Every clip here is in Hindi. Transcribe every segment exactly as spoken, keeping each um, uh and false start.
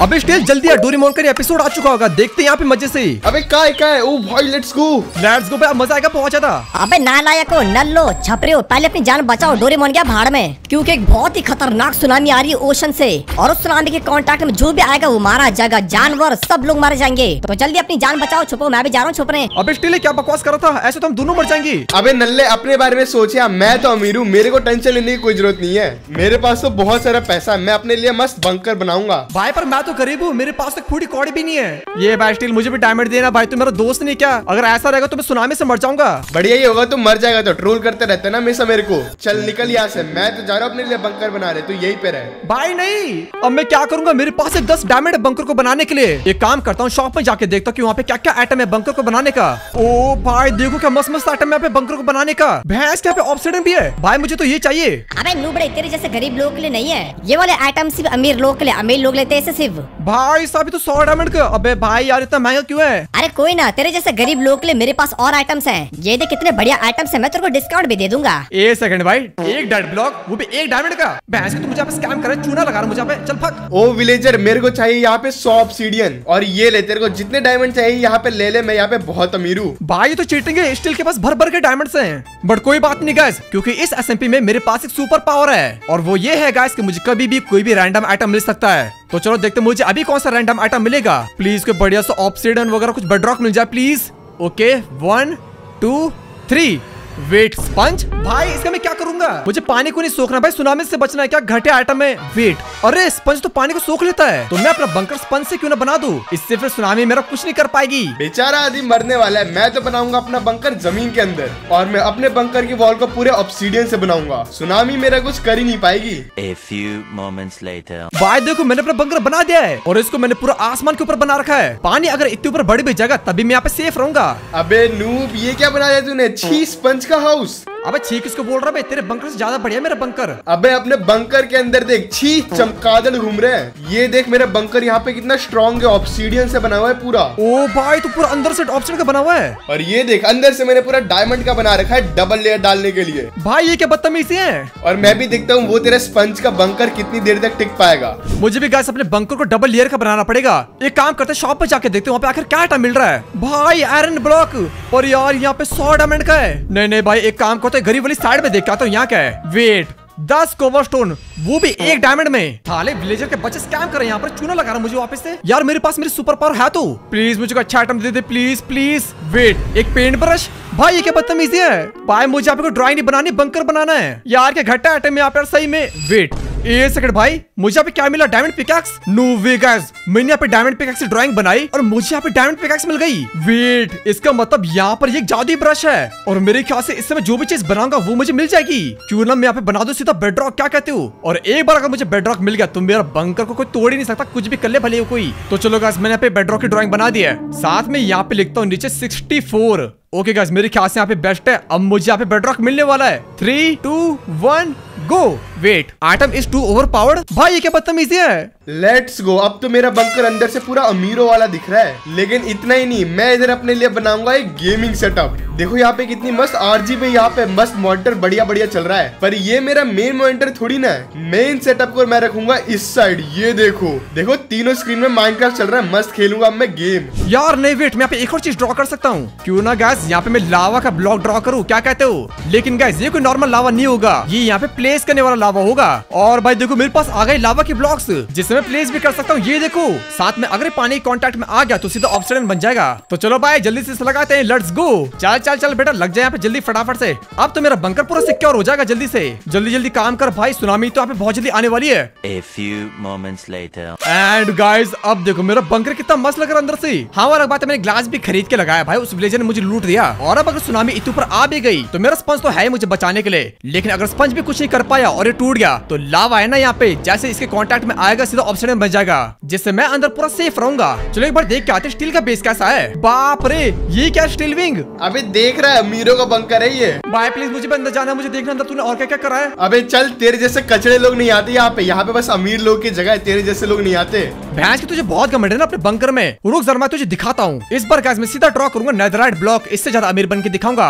अबे स्टील जल्दी आ, डोरेमोन का एपिसोड आ चुका होगा, देखते हैं यहाँ पे मजे से। अबे क्या है क्या है? ओ भाई लेट्स गो लेट्स गो भाई, मजा आएगा बहुत ज्यादा। अबे नालायको नल्लो छपरियो, पहले अपनी जान बचाओ, डोरेमोन गया भाड़ में, क्योंकि एक बहुत ही खतरनाक सुनामी आ रही है ओशन से, और उस सुनामी के कांटेक्ट में जो भी आएगा वो मारा जाएगा, जानवर सब लोग मारे जाएंगे। तो जल्दी अपनी जान बचाओ, छुपो, मैं भी जा रहा हूँ छुपने। अबे स्टील क्या बकवास कर रहा था, ऐसे तो हम दोनों मर जाएंगे। अबे नल्ले अपने बारे में सोचिए, मैं तो अमीर हूँ, मेरे को टेंशन लेने की कोई जरूरत नहीं है, मेरे पास तो बहुत सारा पैसा, मैं अपने लिए मस्त बंकर बनाऊंगा। भाई पर मैं तो गरीब हूँ, मेरे पास तक पूरी कौड़ी भी नहीं है। ये भाई स्टील मुझे भी डायमंड देना भाई, तू मेरा दोस्त नहीं क्या? अगर ऐसा रहेगा तो मैं सुनामी से मर जाऊंगा। बढ़िया ही होगा, तुम मर जाएगा तो ट्रोल करते रहते ना हमेशा मेरे को। चल निकल यहाँ से, मैं तो जा रहा हूँ अपने लिए बंकर बना रहे, तू यही पे रहे। भाई नहीं, अब मैं क्या करूंगा, मेरे पास एक दस डायमंड है बंकर को बनाने के लिए। एक काम करता हूँ, शॉप में जाके देखता हूँ कि वहाँ पे क्या क्या आइटम है बंकर को बनाने का। ओ भाई देखो क्या मस्त मस्त आइटम है यहाँ पे बंकर को बनाने का। भैंस के यहाँ पे ऑब्सीडियन भी है भाई, मुझे तो ये चाहिए। अबे नूबड़े, तेरे जैसे गरीब लोगों के लिए नहीं है ये वाले आइटम, सिर्फ अमीर लोग के लिए, अमीर लोग लेते हैं इसे सिर्फ। भाई साहब तो सौ डायमंड का, अबे भाई यार इतना महंगा क्यों है? अरे कोई ना, तेरे जैसे गरीब लोग के लिए मेरे पास और आइटम्स हैं, ये देख कितने बढ़िया आइटम्स हैं, मैं तेरे को डिस्काउंट भी दे दूंगा। एक सेकंड भाई, एक डेड ब्लॉक, वो भी एक डायमंड का? भैंस तू मुझे यहाँ पे स्कैम कर रहा है, चूना लगा रहा मुझे यहाँ पे, चल फक। ओ विलेजर, मेरे को चाहिए यहाँ पे सौ ऑब्सीडियन, और ये ले, तेरे को जितने डायमंड चाहिए यहाँ पे ले ले, मैं यहाँ पे बहुत अमीर हूँ। भाई ये तो चीटिंग है, स्टील के पास भर भर के डायमंड्स हैं। बट कोई बात नहीं गाइस, क्योंकि इस एसएमपी में मेरे पास एक सुपर पावर है, और वो ये है गाइस कि मुझे कभी भी कोई भी रैंडम आइटम मिल सकता है। तो चलो देखते हैं मुझे अभी कौन सा रैंडम आइटम मिलेगा। प्लीज कोई बढ़िया सा ऑब्सीडियन वगैरह कुछ बेडरॉक मिल जाए please. Okay one two three, wet sponge, भाई इसका मैं क्या करूंगा? मुझे पानी को नहीं सोखना भाई, सुनामी से बचना है, क्या घटे आइटम है। वेट, अरे स्पंज तो पानी को सोख लेता है, तो मैं अपना बंकर स्पंज से क्यों ना बना दूं, इससे फिर सुनामी मेरा कुछ नहीं कर पाएगी। बेचारा आदमी मरने वाला है, मैं तो बनाऊंगा अपना बंकर जमीन के अंदर, और मैं अपने बंकर की वॉल को पूरे ऑब्सीडियन से बनाऊंगा, सुनामी मेरा कुछ कर ही नहीं पाएगी। A few moments later. भाई देखो मैंने अपना बंकर बना दिया है, और इसको मैंने पूरा आसमान के ऊपर बना रखा है। पानी अगर इतने ऊपर बढ़ भी जाएगा तभी मैं यहाँ पे सेफ रहूंगा। अबे नूब, ये क्या बना दिया तूने? छी स्पंज का हाउस। अबे छी किसको बोल रहा है? तेरे बंकर से ज्यादा बढ़िया मेरा बंकर। अबे अपने बंकर के अंदर देख, छी चमगादड़ घूम रहे हैं। ये देख मेरा बंकर यहाँ पे कितना स्ट्रॉन्ग है, ऑब्सीडियन से बना हुआ है पूरा। ओ भाई तो पूरा अंदर से ऑब्सीडियन का बना हुआ है, और ये देख अंदर से मैंने पूरा डायमंड का बना रखा है, डबल लेयर डालने के लिए। भाई ये क्या बदतमीजी है। और मैं भी देखता हूँ वो तेरे स्पंज का बंकर कितनी देर तक टिक पाएगा। मुझे भी गाइस अपने बंकर को डबल लेयर का बनाना पड़ेगा। एक काम करते हैं, शॉप पे जाके देखते हैं वहाँ पे आखिर क्या आइटम मिल रहा है। भाई आयरन ब्लॉक, और यार यहाँ पे सौ डायमंड का है। नहीं नहीं भाई, एक काम करते हैं, गरीब वाली साइड में देख के आता हूँ यहाँ क्या है। वेट, दस कोबलस्टोन, वो भी एक डायमंड में। हाले विलेजर के बच्चे स्कैम कर रहे हैं यहाँ पर, चूना लगा रहा मुझे वापस से। यार मेरे पास मेरी सुपर पावर है तो प्लीज मुझे अच्छा आइटम दे दे प्लीज प्लीज। वेट, एक पेंट ब्रश, भाई ये क्या बदतमीजी है। भाई मुझे यहाँ पे कोई ड्राइंग नहीं बनानी, बंकर बनाना है यार, क्या घटा आइटम यहाँ पे सही में। वेट एक सेकंड भाई, मुझे यहाँ पे क्या मिला? Diamond pickaxe. No way guys, मैंने यहाँ पे डायमंड पिकैक्स से ड्राइंग बनाई और मुझे यहाँ पे डायमंड पिकैक्स मिल गई। वेट, इसका मतलब यहाँ पर ये एक जादुई ब्रश है, और मेरे ख्याल से इससे मैं जो भी चीज बनाऊंगा वो मुझे मिल जाएगी। क्यों ना मैं यहाँ पे बना दूं सीधा बेडरॉक, क्या कहते हो? और एक बार अगर मुझे बेडरॉक मिल गया तो मेरा बंकर को कोई तोड़ ही नहीं सकता, कुछ भी कर ले भले कोई। तो चलो गाइस, मैंने यहाँ पे बेडरॉक की ड्राइंग बना दी है, साथ में यहाँ पे लिखता हूँ नीचे सिक्सटी फोर। ओके गाइस, मेरे ख्याल से यहाँ पे बेस्ट है। अब मुझे यहाँ पे बेडरॉक मिलने वाला है। Three two one go. Wait, item is too overpowered. भाई ये क्या बदतमीजी है। लेट्स गो, अब तो मेरा बंकर अंदर से पूरा अमीरों वाला दिख रहा है। लेकिन इतना ही नहीं, मैं इधर अपने लिए बनाऊंगा एक गेमिंग सेटअप। देखो यहाँ पे कितनी मस्त आरजीबी, यहाँ पे मस्त मॉनिटर बढ़िया बढ़िया चल रहा है, पर ये मेरा मेन मॉनिटर थोड़ी ना है। मेन सेटअप को मैं रखूंगा इस साइड। ये देखो देखो तीनों स्क्रीन में माइनक्राफ्ट चल रहा है, मस्त खेलूंगा अब मैं गेम। यार नहीं वेट, मैं यहाँ पे एक और चीज ड्रॉ कर सकता हूँ। क्यों ना गाइस यहाँ पे मैं लावा का ब्लॉक ड्रॉ करूँ, क्या कहते हो? लेकिन गाइस ये कोई नॉर्मल लावा नहीं होगा, ये यहाँ पे प्लेस करने वाला लावा होगा। और भाई देखो मेरे पास आ गए लावा के ब्लॉक्स, जिससे मैं प्लेस भी कर सकता हूँ। ये देखो, साथ में अगर पानी कांटेक्ट में आ गया तो सीधा ऑब्सीडियन बन जाएगा। तो चलो भाई जल्दी से लगाते हैं, लेट्स गो। चल चल चल बेटा, लग जाए यहाँ पे जल्दी फटाफट से। अब तो मेरा बंकर पूरा सिक्योर हो जाएगा। जल्दी से जल्दी जल्दी काम कर भाई, सुनामी तो यहाँ पे बहुत जल्दी आने वाली है। A few moments later. And guys अब देखो मेरा बंकर कितना मस्त लग रहा है अंदर से। हाँ और एक बात है, मैंने ग्लास भी खरीद के लगाया भाई, उस विलेजर ने मुझे लूट दिया। और अब अगर सुनामी इतने ऊपर आ भी गई तो मेरा स्पंज तो है मुझे बचाने के लिए, लेकिन अगर स्पंज भी कुछ नहीं कर पाया और ये टूट गया तो लावा है ना यहाँ पे, जैसे इसके कांटेक्ट में आएगा सीधा ऑब्सीडियन बन जाएगा, जिससे मैं अंदर पूरा सेफ रहूंगा। चलो एक बार देख के आते स्टील का बेस कैसा है। बाप रे, ये क्या स्टील विंग? अबे देख रहा है, अमीरों का बंकर है ये। भाई प्लीज मुझे भी अंदर जाना है, मुझे देखना अंदर तूने और क्या क्या करा है। अबे चल, तेरे जैसे कचड़े लोग नहीं आते यहाँ पे, यहाँ पे बस अमीर लोग की जगह है, तेरे जैसे लोग नहीं आते। भैंस की तुझे बहुत घमंड है ना अपने बंकर में। रुक जरा मैं तुझे दिखाता हूँ। इस बार गाइस मैं सीधा ड्रॉ करूंगा नेदरराइट ब्लॉक, इससे ज्यादा अमीर बन के दिखाऊंगा।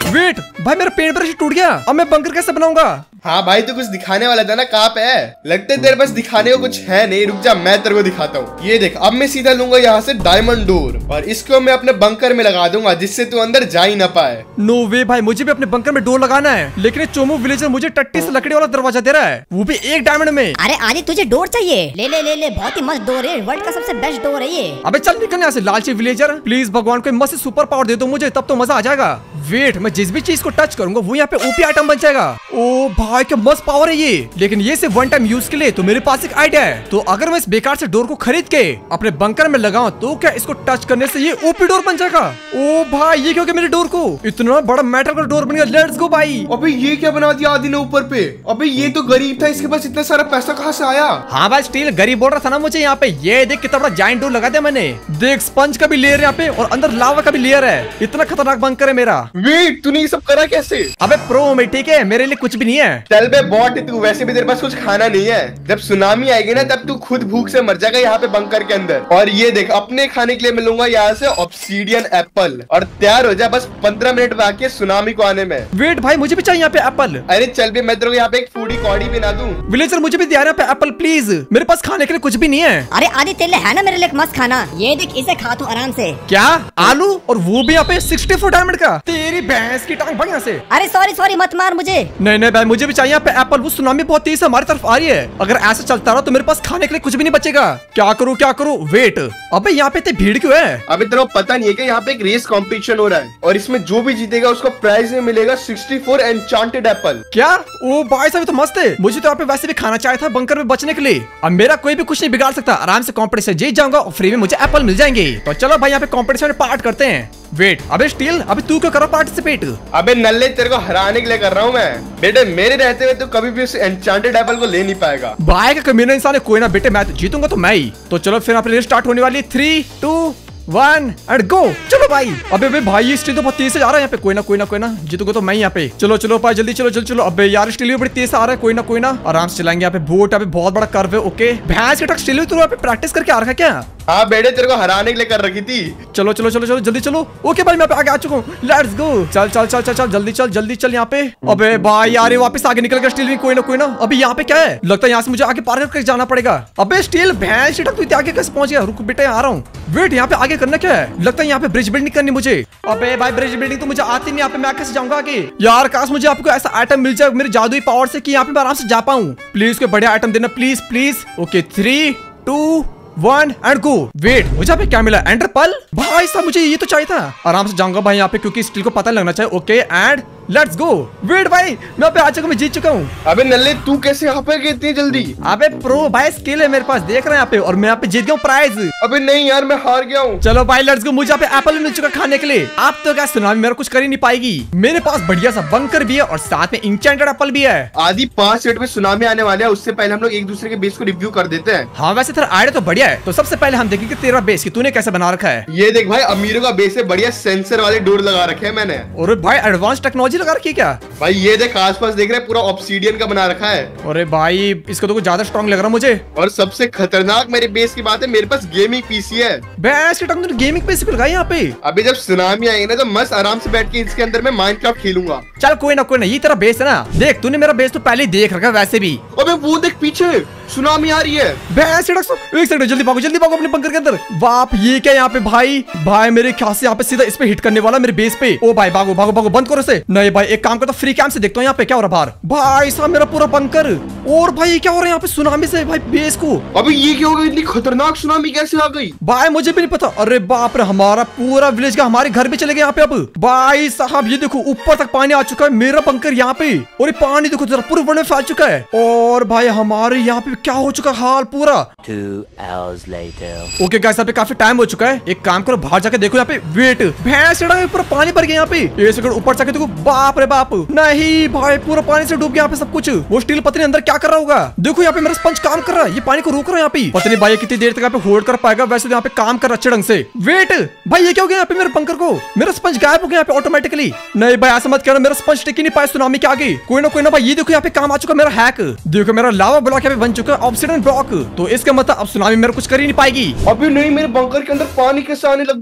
वेट भाई, मेरा पेंट ब्रश टूट गया, अब मैं बंकर कैसे बनाऊंगा? हाँ भाई, तू कुछ दिखाने वाला था ना, कहाँ पे है? लगता है तेरे पास दिखाने को कुछ है नहीं। रुक जा, मैं तेरे को दिखाता हूँ। ये देख, अब मैं सीधा लूंगा यहाँ से डायमंड डोर और इसको मैं अपने बंकर में लगा दूंगा, जिससे तू अंदर जा ही ना पाए। नो वे भाई, मुझे भी अपने बंकर में डोर लगाना है, लेकिन ये चोमू विलेजर मुझे टट्टी से लकड़ी वाला दरवाजा दे रहा है, वो भी एक डायमंड में। अरे आदि, तुझे डोर चाहिए? ले ले ले ले, बहुत ही मस्त डोर है, वर्ल्ड का सबसे बेस्ट डोर है ये। अबे चल निकल यहाँ से लालची विलेजर, प्लीज भगवान कोई मस्त सुपर पावर दे दो मुझे, तब तो मजा आ जाएगा। वेट, मैं जिस भी चीज को टच करूंगा वो यहाँ पे ओपी आइटम बन जाएगा। ओ भाई, क्या मस्त पावर है ये, लेकिन ये सिर्फ वन टाइम यूज के लिए। तो मेरे पास एक आइडिया है, तो अगर मैं इस बेकार से डोर को खरीद के अपने बंकर में लगाऊं तो क्या इसको टच करने से ये ओपी डोर बन जाएगा? ओ भाई, ये क्या हो गया मेरे डोर को? इतना बड़ा मेटल का डोर बन गया, लेट्स गो भाई। अबे ये क्या बना दिया आदि ने ऊपर पे? अबे ये तो गरीब था, इसके पास इतना सारा पैसा कहाँ से आया? हाँ भाई, स्टील गरीब बोल रहा था ना मुझे यहाँ पे। ये देख कितना बड़ा जाइंट डोर लगा दिया मैंने। देख, स्पंज का भी लेयर यहाँ पे और अंदर लावा का भी लेयर है। इतना खतरनाक बंकर है मेरा। वेट, तूने ये सब करा कैसे? अबे प्रो में, ठीक है, मेरे लिए कुछ भी नहीं है। चल बे बॉट, तू वैसे भी तेरे पास कुछ खाना नहीं है। जब सुनामी आएगी ना, तब तू खुद भूख से मर जाएगा यहाँ पे बंकर के अंदर। और ये देख, अपने खाने के लिए मैं लूंगा यहाँ से ऑब्सीडियन एप्पल और तैयार हो जा, बस पंद्रह मिनट बाकी है सुनामी को आने में। वेट भाई, मुझे भी चाहिए यहाँ पे एप्पल। अरे चल बे, मैं तेरे को यहाँ पे एक फूडी कौड़ी भी ना दूं। विलेजर, मुझे भी दिया यहाँ पे एप्पल प्लीज, मेरे पास खाने के लिए कुछ भी नहीं है। अरे आदि, तेरे लिए है ना मेरे लिए एक मस्त खाना, ये देख, इसे खा तू आराम से। क्या? आलू? और वो भी यहाँ पे सिक्सटी फोर डायमंड का? तेरी भैंस की टांग भाग यहाँ से। अरे सॉरी सॉरी, मत मार मुझे। नहीं नहीं भाई, मुझे भी चाहिए यहाँ पे एप्पल। वो सुनामी बहुत तेज से हमारी तरफ आ रही है, अगर ऐसा चलता रहा तो मेरे पास खाने के लिए कुछ भी नहीं बचेगा। क्या करूँ क्या करूँ? वेट, अबे यहाँ पे इतनी भीड़ क्यों है? अबे तेरे को पता नहीं है कि यहाँ पे एक रेस कंपटीशन हो रहा है और इसमें जो भी जीतेगा उसको प्राइज में मिलेगा सिक्सटी फोर एन्चांटेड एप्पल। क्या? ओ भाई साहब, तो मस्त है। मुझे तो यहाँ पे वैसे भी खाना चाहिए था बंकर में बचने के लिए। अब मेरा कोई भी कुछ नहीं बिगाड़ सकता, आराम से कॉम्पिटिशन जीत जाऊंगा और फ्री में मुझे एप्पल मिल जाएंगे। तो चलो भाई, यहाँ पे कॉम्पिटिशन में पार्ट करते हैं। वेट, अबे स्टील, अबे तू क्यों कर रहा पार्टिसिपेट? अबे नल्ले, तेरे को हराने के लिए कर रहा हूँ मैं। बेटे, मेरे रहते हुए तो कभी भी उस एन्चांटेड एप्पल को ले नहीं पाएगा। भाई का कमीना इंसान है। कोई ना बेटे, मैं तो जीतूंगा तो मैं ही। तो चलो फिर यहाँ पे रेस स्टार्ट होने वाली है। Three two one and go. चलो भाई। अबे अबे भाई, ये स्टील तो बहुत तेज से जा रहा है यहाँ पे। कोई ना कोई ना कोई ना, जीतूंगा तो मैं ही यहाँ पे। चलो चलो भाई, जल्दी चलो जल्दी चलो। अबे यार, स्टील भी बड़ी तेज से आ रहा है। कोई ना कोई ना, आराम से चलाएंगे यहाँ पे। बोट यहाँ पे बहुत बड़ा कर्व है। ओके, भैंस के ट्रक स्टील तू यहाँ पे प्रैक्टिस करके आ रखा है क्या? हाँ बेटे, तेरे को हराने के लिए कर रखी थी। चलो चलो चलो चलो जल्दी चलो। ओके भाई, मैं पे आगे आ चुका हूँ। Let's go. चल चल चल चल चल जल्दी चल जल्दी चल यहाँ पे। अबे भाई यार, ये वापस आगे निकल गया स्टील भी। कोई ना कोई ना, अभी यहाँ पे क्या है? लगता है यहाँ से मुझे आगे पार करके जाना पड़ेगा। अबे स्टील, भैंस तू इतने आगे कैसे पहुंच गया? रुक बेटे, आ रहा हूँ। वेट, यहाँ पे आगे करना क्या है? लगता है यहाँ पे ब्रिज बिल्डिंग करनी मुझे। अबे भाई, ब्रिज बिल्डिंग तो मुझे आती नहीं, यहाँ पे मैं कैसे जाऊंगा आगे? यार काश मुझे आपको ऐसा आइटम मिल जाए मेरे जादुई पावर से कि यहाँ पे मैं आराम से जा पाऊँ। प्लीज कोई बढ़िया आइटम देना, please please. Okay, three two one and go. Wait, मुझे यहाँ पे क्या मिला? Ender pearl? भाई साहब, मुझे ये तो चाहिए था। आराम से जाऊंगा भाई यहाँ पे, क्योंकि स्टील को पता लगना चाहिए। Okay and let's go. Wait भाई, मैं यहाँ पे आ चुका, मैं जीत चुका हूँ। अबे नल्ले, तू कैसे यहाँ पे गई इतनी जल्दी? अबे प्रो भाई, स्किल है मेरे पास, देख रहे हैं यहाँ पे, और मैं यहाँ पे जीत गया हूँ प्राइज। अबे नहीं यार, मैं हार गया हूँ। चलो भाई लेट्स गो। मुझे यहाँ पे एप्पल मिल चुका खाने के लिए। आप तो क्या, सुनामी मेरा कुछ कर ही नहीं पाएगी। मेरे पास बढ़िया सा बंकर भी है और साथ में इंचेंटेड एप्पल भी है। आदि पांच मिनट में सुनामी आने वाले है, उससे पहले हम लोग एक दूसरे के बेस को रिव्यू कर देते हैं। हाँ वैसे तेरा आइडिया तो बढ़िया है। तो सबसे पहले हम देखेंगे तेरा बेस कि तूने कैसे बना रखा है। ये देख भाई, अमीरों का बेस है, बढ़िया सेंसर वाले डोर लगा रखे हैं मैंने। और भाई एडवांस टेक्नोलॉजी लगा रखी है क्या? भाई ये देख, आसपास देख रहे हैं, पूरा ऑब्सीडियन का बना रखा है। अरे भाई, इसको तो कुछ ज्यादा स्ट्रॉन्ग लग रहा मुझे। और सबसे खतरनाक मेरे बेस की बात है, मेरे पास गेमिंग पीसी है। बेस्ट तूने गेमिंग पीसी पे लगाई यहाँ पे। अभी जब सुनामी आएगी ना, तो मस्त आराम से बैठ के इसके अंदर मैं माइनक्राफ्ट खेलूंगा। चल कोई ना कोई ना, ये तेरा बेस है ना। देख, तूने मेरा बेस तो पहले ही देख रखा वैसे भी। अबे वो देख, पीछे सुनामी आ रही है। भैंस, एक सेकंड, जल्दी भागो जल्दी भागो अपने बंकर के अंदर। बाप, ये क्या यहाँ पे भाई? भाई मेरे ख्याल से यहाँ पे सीधा इस पे हिट करने वाला, मेरे बेस पे। ओ भाई भागो भागो भागो, बंद करो इसे। नहीं भाई, एक काम करता हूँ, फ्री कैम से देखता हूँ यहाँ पे क्या हो रहा बाहर। भाई साहब, मेरा पूरा बंकर। और भाई ये क्या हो रहा है यहाँ पे सुनामी से भाई बेस को? अबे ये क्या हो गया? इतनी खतरनाक सुनामी कैसे आ गई? भाई मुझे भी नहीं पता। अरे बाप रे, हमारा पूरा विलेज का, हमारे घर भी चले गए यहाँ पे। अब भाई साहब ये देखो, ऊपर तक पानी आ चुका है, मेरा बंकर यहाँ पे। और ये पानी देखो जरा, पूरे वर्ल्ड में फैल चुका है। और भाई हमारे यहाँ पे क्या हो चुका हाल पूरा। Two hours later. Okay guys, यहाँ पे काफी टाइम हो चुका है। एक काम करो, बाहर जाके देखो यहाँ पे। वेट, भैंस चढ़ा है, पूरा पानी भर गया यहाँ पे। एक सेकंड, ऊपर जाके देखो। बाप रे बाप, नहीं भाई, पूरा पानी से डूब गया यहाँ पे सब कुछ। वो स्टील पत्नी अंदर क्या कर रहा होगा? देखो यहाँ पे मेरा स्पंज काम कर रहा है, ये पानी को रोक रहा है यहाँ पे। पता नहीं भाई कितनी देर तक यहाँ पे होल्ड कर पाएगा। वैसे तो यहाँ पे काम कर अच्छे ढंग से। वेट भाई, ये क्या हो गया यहाँ पे मेरे बंकर को? मेरा स्पंज गायब हो गया यहाँ पे ऑटोमेटिकली। नहीं भाई ऐसा मत करना, मेरा स्पंज टिक ही नहीं पाया सुनामी के आगे। कोई ना कोई ना भाई, ये देखो यहाँ पे काम आ चुका मेरा हैक। देखो मेरा लावा ब्लॉक यहाँ पे बन चुका है, ऑब्सिडियन ब्लॉक। तो इसका मतलब अब सुनामी मेरा कुछ कर ही नहीं पाएगी। अभी नहीं, मेरे बंकर के अंदर पानी कैसे आने लग गया?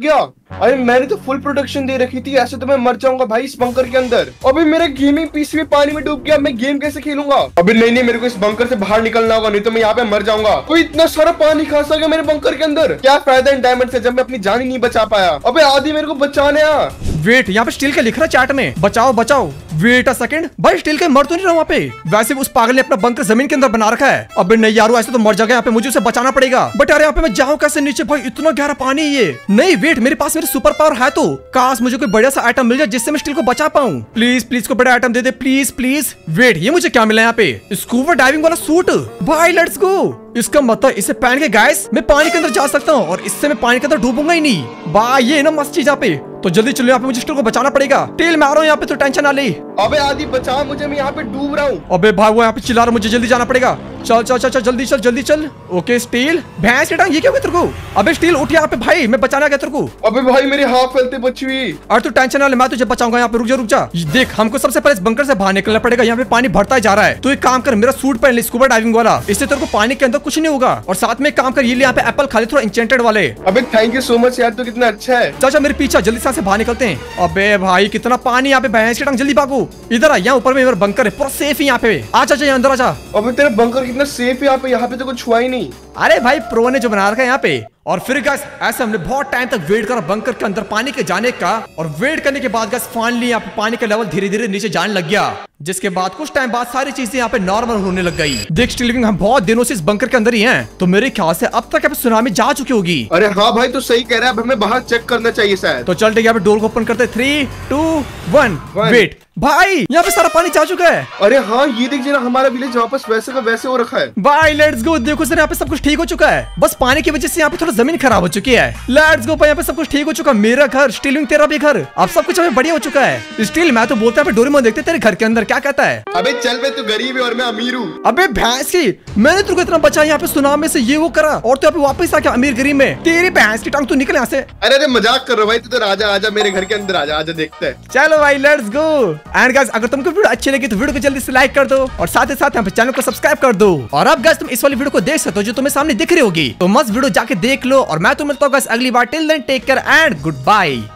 अरे मैंने तो फुल प्रोटेक्शन दे रखी थी, ऐसे तो मैं मर जाऊंगा भाई इस बंकर के अंदर। अभी मेरा गेमिंग पीसी भी पानी में डूब गया, मैं गेम कैसे खेलूंगा? अभी नहीं नहीं मेरे को इस बंकर से बाहर निकलना होगा, नहीं तो मैं यहाँ पे मर जाऊंगा। कोई इतना सारा पानी खास गया मेरे बंकर के अंदर, क्या फायदा इन डायमंड से जब मैं अपनी जान ही नहीं बचा पाया। अबे आदि मेरे को बचाने आ। वेट, यहाँ पे स्टील का लिख रहा है चैट में, बचाओ बचाओ। वेट अ सेकंड, भाई स्टील के मर तो नहीं रहा वहाँ पे। वैसे उस पागल ने अपना बंकर जमीन के अंदर बना रखा है। अबे नहीं यारो, ऐसे तो मर जाएगा यहाँ पे, मुझे उसे बचाना पड़ेगा। बट यार यहाँ पे मैं जाऊँ कैसे नीचे भाई, इतना गहरा पानी ये। नहीं वेट, मेरे पास मेरे सुपर पावर है तो काश मुझे कोई बढ़िया सा आइटम मिल जाए जिससे मैं स्टील को बचा पाऊँ। प्लीज प्लीज कोई बड़ा आइटम दे दे, प्लीज प्लीज। वेट, ये मुझे क्या मिला यहाँ पे? स्कूबा डाइविंग वाला सूट। भाई लेट्स गो। इसका मतलब इसे पहन के गाइस मैं पानी के अंदर जा सकता हूँ और इससे मैं पानी के अंदर डूबूंगा ही नहीं। भाई ये ना मस्त चीज यहाँ पे। तो जल्दी चलो, यहाँ पे मुझे स्टील को बचाना पड़ेगा। टेल मैं आ रहा हूँ यहाँ पे, तो टेंशन ना ले। अबे आदि बचा मुझे, मैं यहाँ पे डूब रहा हूँ। अबे भाई वो यहाँ पे चिल्ला रहा, मुझे जल्दी जाना पड़ेगा। चल चल चल चल जल्दी चल जल्दी चल। ओके स्टील, भैंस की टांग, ये क्या हुआ तेरे को? अबे स्टील उठ यहाँ पे भाई, मैं बचाना गया तेरे को। अबे भाई मेरी हाथ फैलते बची हुई। और तू टेंशन ना ले, मैं तुझे बचाऊंगा। यहाँ पे रुक जा रुक जा। देख हमको सबसे पहले इस बंकर से बाहर निकलना पड़ेगा, यहाँ पे पानी बढ़ता जा रहा है। तो एक काम कर, मेरा सूट पहन ले स्कूबा डाइविंग वाला, इससे तेरे को पानी के अंदर कुछ नहीं होगा। और साथ में काम कर, ये यहाँ पे एप्पल खा ले थोड़ा इंचेंटेड वाले। अबे थैंक यू सो मच यार, तू कितना अच्छा है। चाचा मेरे पीछे जल्दी से बाहर निकलते हैं। अबे भाई कितना पानी यहाँ पे, भैंस की टांग जल्दी भागो। इधर आ, यहाँ ऊपर में मेरा बंकर है, पूरा सेफ है यहाँ पे। आ चाचा यहाँ अंदर आ जा। अबे तेरा बंकर कितना सेफ है यहाँ पे, यहाँ पे तो कुछ हुआ ही नहीं। अरे भाई प्रो ने जो बना रखा है यहाँ पे। और फिर गाइस ऐसे हमने बहुत टाइम तक वेट करा बंकर के अंदर पानी के जाने का, और वेट करने के बाद गाइस फाइनली यहाँ पे पानी का लेवल धीरे धीरे नीचे जाने लग गया, जिसके बाद कुछ टाइम बाद सारी चीजें यहाँ पे नॉर्मल होने लग गई। देख स्टिल लिविंग हम बहुत दिनों से इस बंकर के अंदर ही हैं, तो मेरे ख्याल से अब तक यहाँ पे सुनामी जा चुकी होगी। अरे हाँ भाई तो सही कह रहा है, अब हमें बाहर चेक करना चाहिए शायद। तो चल ठीक है, यहाँ पे डोर को ओपन करते, थ्री टू वन। वेट भाई यहाँ पे सारा पानी जा चुका है। अरे हाँ ये देख जरा, हमारा विलेज वापस वैसे का वैसे हो रखा है। भाई लेट्स गो। देखो सर यहाँ पे सब कुछ ठीक हो चुका है, बस पानी की वजह से यहाँ पे थोड़ा जमीन खराब हो चुकी है। लेट्स गो भाई, यहाँ पे सब कुछ ठीक हो चुका है। मेरा घर स्टीलिंग, तेरा भी घर, अब सब कुछ हमें बढ़िया हो चुका है। स्टील मैं तो बोलता है डोरेमोन देखते तेरे घर के अंदर क्या कहता है। अबे चल बे, तू गरीब है और मैं अमीर हूँ। अबे भैंस की, मैंने तुमको इतना बचा यहाँ पे सुनामी से, ये वो करा, और तू यहाँ पे वापस आ गया अमीर गरीब में। तेरी भैंस की टांग, तू निकल यहाँ से। अरे अरे मजाक कर रहा भाई, तू तो राजा आजा मेरे घर के अंदर, आजा आजा देखते हैं। चलो भाई लेट्स गो। एंड गाइस अगर तुमको वीडियो अच्छी लगी तो वीडियो को जल्दी से लाइक कर दो, और साथ ही साथ यहाँ पे चैनल को सब्सक्राइब कर दो। और अब गाइस तुम इस वाली वीडियो को देख सकते हो जो तुम्हें सामने दिख रही होगी, तो मस्त वीडियो जाके देख लो। और मैं तुम्हें मिलता हूँ गाइस अगली बार। Till then take care and good bye.